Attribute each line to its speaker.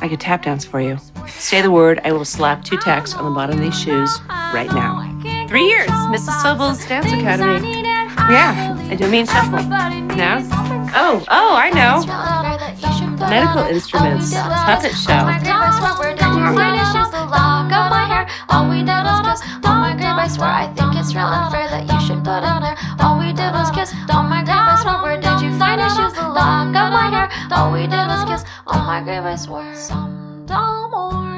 Speaker 1: I could tap dance for you. Say the word, I will slap 2 tacks on the bottom of these shoes right now. 3 years, Mrs. Sobel's Dance Academy. Yeah, I do mean shuffle. Now? Oh, I know. Medical instruments, puppet show.
Speaker 2: All we did was kiss. On my grave, I swear. I think it's real unfair that you should put on there. All we did was kiss. On my grave, I swear. Where did you find his shoes? The lock of my hair. All we did was kiss. On my grave, I swear. Some dumb or